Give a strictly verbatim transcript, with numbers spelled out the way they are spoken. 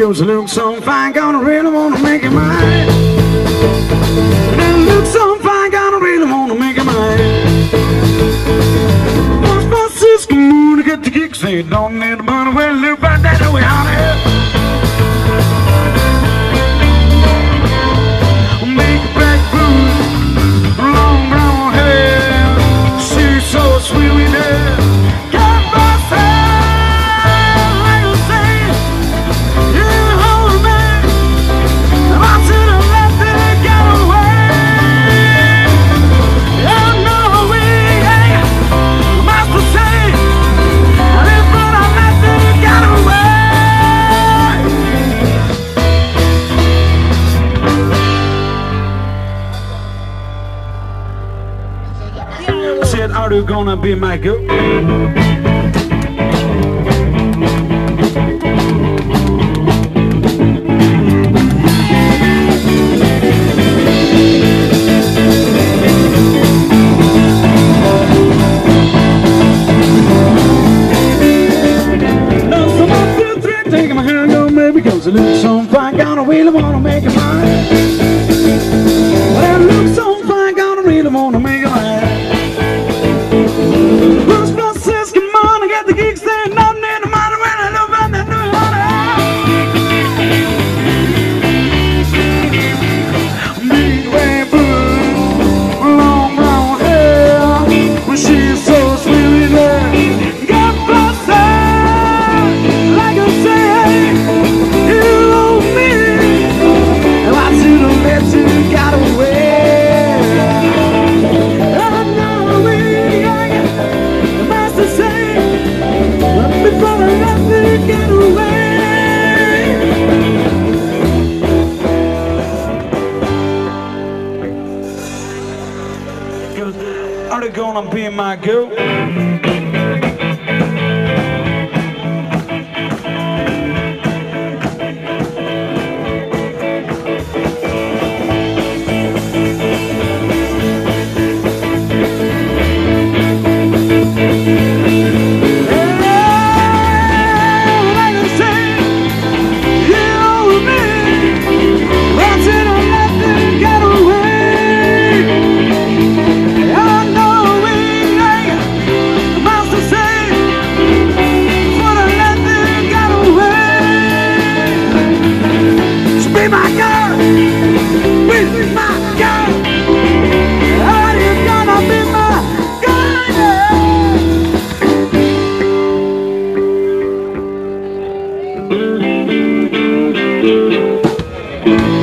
goes, look so fine, gonna really wanna make it mine. Look so fine, gonna really wanna make it mine. Once my sister moon to get the kicks, they don't need the money, well, look right that way, honey. Make it black boots, long brown hair, she's so sweet with her. Are you gonna be my girl? Now some up two, three, taking my hand, go maybe cause it looks so fine, gonna really wanna make it mine. Well, it looks so fine, gonna really wanna make it mine. Bruce Plus says, come on, I got the gigs there, nothing in the money when I know about that new honey. Midway blue, long brown hair, when she's so sweet with her. Got plus like I say, you owe me, and I should have let you got away. Get away. Are you gonna be my girl? Be my girl, be my girl. Are you gonna be my girl?